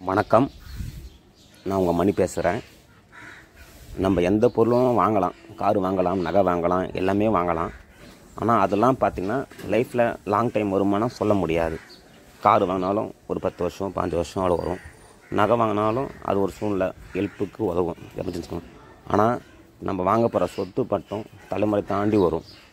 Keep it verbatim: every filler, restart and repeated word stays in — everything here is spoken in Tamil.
வணக்கம். நான் உங்கள் மணி பேசுகிறேன். நம்ம எந்த பொருளும் வாங்கலாம், காரு வாங்கலாம், நகை வாங்கலாம், எல்லாமே வாங்கலாம். ஆனால் அதெல்லாம் பார்த்திங்கன்னா லைஃப்பில் லாங் டைம் வருமானம் சொல்ல முடியாது. காரு வாங்கினாலும் ஒரு பத்து வருஷம் பாஞ்சு வருஷம் அவ்வளோ வரும். நகை வாங்கினாலும் அது ஒரு சூழ்நிலை ஹெல்ப்புக்கு உதவும், எமர்ஜென்சிக்கும். ஆனால் நம்ம வாங்க போகிற சொத்து பட்டம் தலைமுறை தாண்டி வரும்.